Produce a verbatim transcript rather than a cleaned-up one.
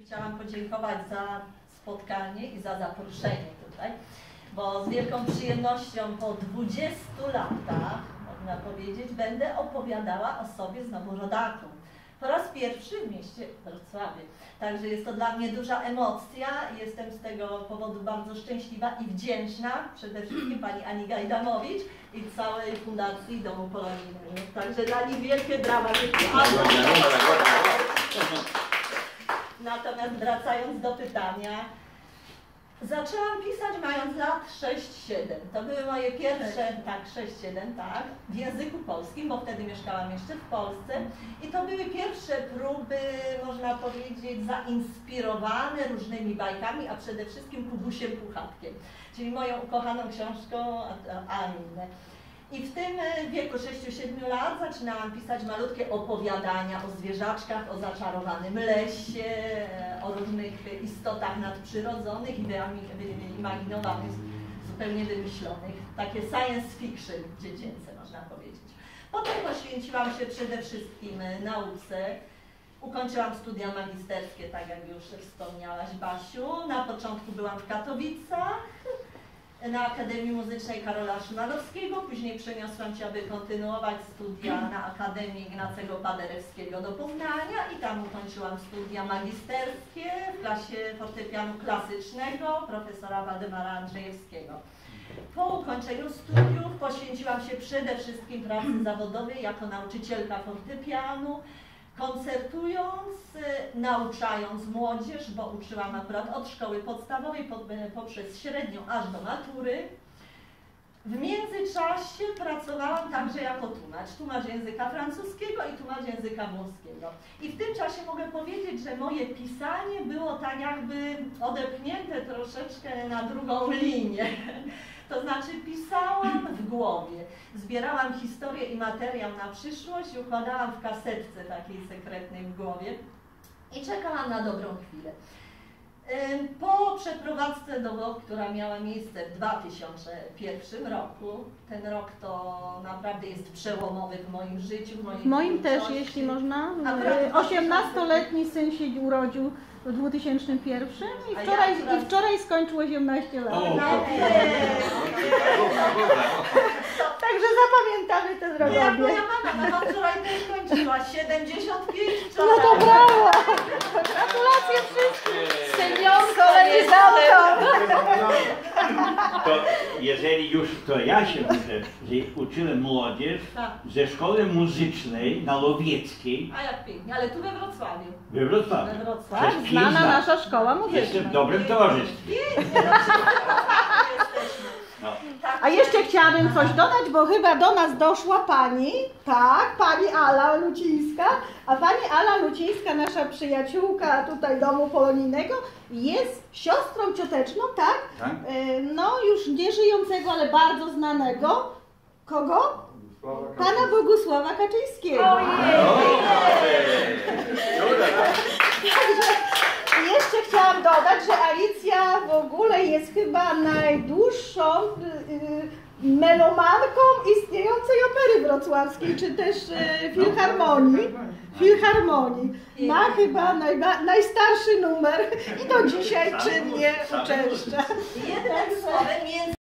chciałam podziękować za spotkanie i za zaproszenie tutaj, bo z wielką przyjemnością po dwudziestu latach, można powiedzieć, będę opowiadała o sobie znowu rodaku. Po raz pierwszy w mieście Wrocławiu. Także jest to dla mnie duża emocja. Jestem z tego powodu bardzo szczęśliwa i wdzięczna przede wszystkim pani Ani Gajdamowicz i całej Fundacji Domu Polonijnego. Także dla nich wielkie brawa. Natomiast wracając do pytania, zaczęłam pisać mając lat sześć siedem. To były moje pierwsze, tak, sześć siedem, tak, w języku polskim, bo wtedy mieszkałam jeszcze w Polsce. I to były pierwsze próby, można powiedzieć, zainspirowane różnymi bajkami, a przede wszystkim Kubusiem Puchatkiem, czyli moją ukochaną książką, a, a inne. I w tym wieku sześciu siedmiu lat zaczynałam pisać malutkie opowiadania o zwierzaczkach, o zaczarowanym lesie, o różnych istotach nadprzyrodzonych i wyimaginowanych, zupełnie wymyślonych. Takie science fiction dziecięce, można powiedzieć. Potem poświęciłam się przede wszystkim nauce. Ukończyłam studia magisterskie, tak jak już wspomniałaś, Basiu. Na początku byłam w Katowicach, na Akademii Muzycznej Karola Szymanowskiego, później przeniosłam się, aby kontynuować studia na Akademii Ignacego Paderewskiego do Poznania i tam ukończyłam studia magisterskie w klasie fortepianu klasycznego profesora Waldemara Andrzejewskiego. Po ukończeniu studiów poświęciłam się przede wszystkim pracy zawodowej jako nauczycielka fortepianu, koncertując, nauczając młodzież, bo uczyłam akurat od szkoły podstawowej poprzez średnią aż do matury. W międzyczasie pracowałam także jako tłumacz, tłumacz języka francuskiego i tłumacz języka włoskiego. I w tym czasie mogę powiedzieć, że moje pisanie było tak jakby odepchnięte troszeczkę na drugą linię. To znaczy pisałam w głowie, zbierałam historię i materiał na przyszłość i układałam w kasetce takiej sekretnej w głowie i czekałam na dobrą chwilę. Po przeprowadzce do Włoch, która miała miejsce w dwa tysiące pierwszym roku, ten rok to naprawdę jest przełomowy w moim życiu. W, w moim też, jeśli można. osiemnastoletni syn się urodził w dwa tysiące pierwszym i wczoraj, ja i wczoraj skończył osiemnaście lat. O, także zapamiętamy ten rok. Jak moja mama, mama wczoraj też kończyła siedemdziesiąt pięć wczoraj. No to brawo! Gratulacje wszystkim! Seniorką, koleżankom! To jeżeli już, to ja się muszę, że uczyłem młodzież tak. ze szkoły muzycznej na Lowieckiej. A jak pięknie, ale tu we Wrocławiu. We Wrocławiu. We Wrocławiu. Znana nasza szkoła muzyczna. Jestem w dobrym towarzystwie. Pięknie, no. A jeszcze chciałabym coś dodać, bo chyba do nas doszła pani, tak, pani Ala Lucińska, a pani Ala Lucińska, nasza przyjaciółka tutaj Domu Polonijnego, jest siostrą cioteczną, tak? tak? No już nie żyjącego, ale bardzo znanego. Kogo? Pana Bogusława Kaczyńskiego. I jeszcze chciałam dodać, że Alicja w ogóle jest chyba najdłuższą y, melomanką istniejącej opery wrocławskiej, czy też y, filharmonii. Filharmonii. Ma chyba najba, najstarszy numer i do dzisiaj czynnie uczęszcza. Jednym słowem między